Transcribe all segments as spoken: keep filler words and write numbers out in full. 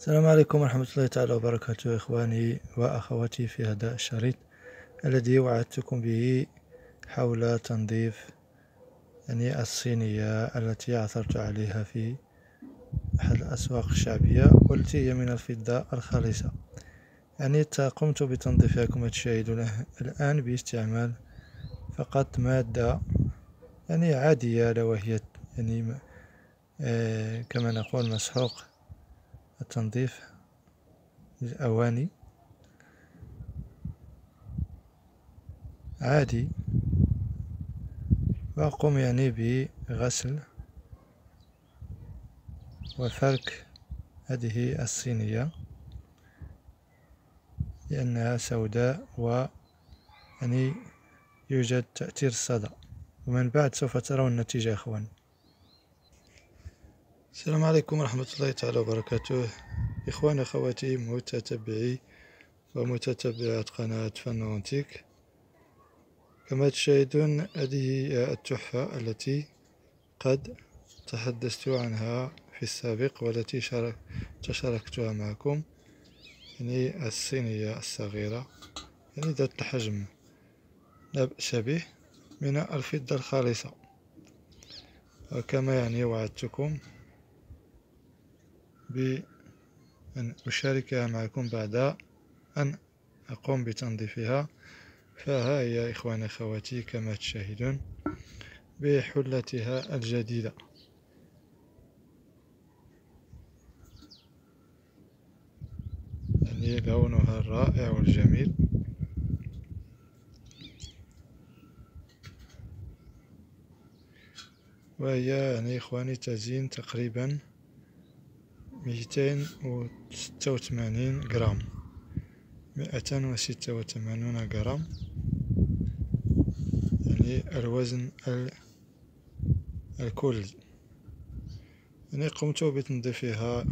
السلام عليكم ورحمة الله تعالى وبركاته، إخواني وأخواتي في هذا الشريط الذي وعدتكم به حول تنظيف يعني الصينية التي عثرت عليها في أحد الأسواق الشعبية، والتي هي من الفضة الخالصة. يعني قمت بتنظيفها كما تشاهدون الآن باستعمال فقط مادة يعني عادية، لا وهي يعني آه كما نقول مسحوق التنظيف للأواني عادي، وأقوم يعني بغسل وفرك هذه الصينية لأنها سوداء و يعني يوجد تأثير الصدى، ومن بعد سوف ترون النتيجة يا إخوان. السلام عليكم ورحمة الله تعالى وبركاته، إخواني أخواتي متتبعي ومتتبعات قناة فنونتيك. كما تشاهدون هذه التحفة التي قد تحدثت عنها في السابق والتي شارك تشاركتها معكم، يعني الصينية الصغيرة يعني ذات الحجم لا بأس به من الفضة الخالصة. وكما يعني وعدتكم بأن أشاركها معكم بعد أن أقوم بتنظيفها، فها هي إخواني أخواتي كما تشاهدون بحلتها الجديدة. يعني لونها الرائع والجميل، وهي يعني إخواني تزين تقريبا مئتين وستة وثمانين غرام، مئة وستة وثمانون غرام، يعني الوزن الكلي. يعني قمت بتنظيفها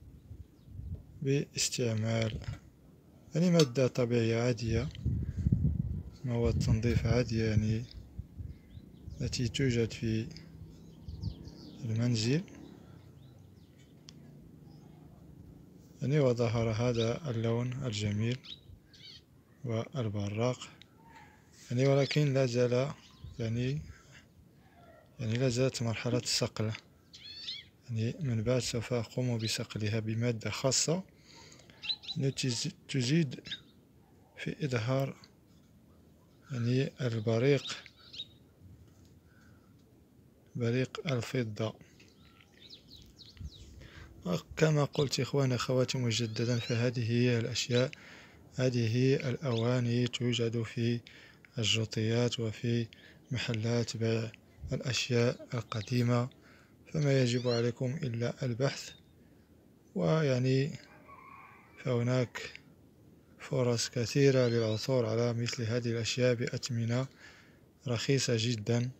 باستعمال يعني مادة طبيعية عادية، مواد تنظيف عادية يعني التي توجد في المنزل. يعني وظهر هذا اللون الجميل والبراق، يعني ولكن لا زال يعني يعني لا زالت مرحلة الصقل. يعني من بعد سوف أقوم بصقلها بمادة خاصة التي تزيد في إظهار يعني البريق بريق الفضة. كما قلت إخواني أخواتي مجددا، فهذه هي الأشياء، هذه الأواني توجد في الجوطيات وفي محلات بيع الأشياء القديمة، فما يجب عليكم إلا البحث، ويعني فهناك فرص كثيرة للعثور على مثل هذه الأشياء بأثمنة رخيصة جدا،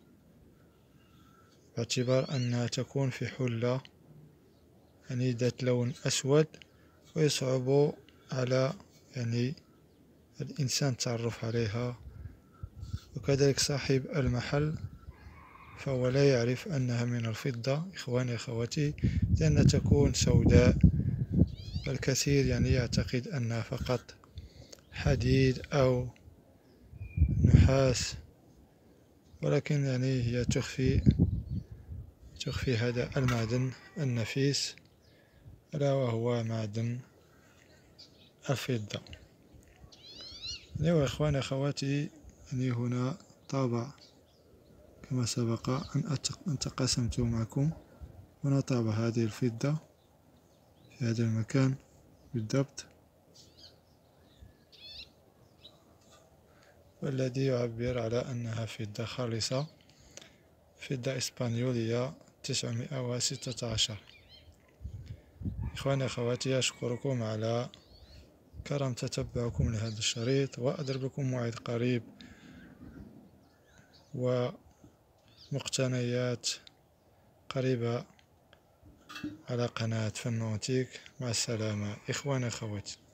باعتبار أنها تكون في حلة يعني ذات لون أسود، ويصعب على يعني الإنسان التعرف عليها، وكذلك صاحب المحل فهو لا يعرف أنها من الفضة إخواني أخواتي، لأنها تكون سوداء. الكثير يعني يعتقد أنها فقط حديد أو نحاس، ولكن يعني هي تخفي تخفي هذا المعدن النفيس، ألا وهو معدن الفضة. أيها إخواني أخواتي، يعني هنا طابع كما سبق أن تقاسمت معكم، هنا طابع هذه الفضة في هذا المكان بالضبط، والذي يعبر على أنها فضة خالصة، فضة إسبانيولية تسعمائة وستة عشر. إخواني أخواتي، أشكركم على كرم تتبعكم لهذا الشريط، وأضرب لكم موعد قريب ومقتنيات قريبة على قناة فنونتيك. مع السلامة إخواني أخواتي.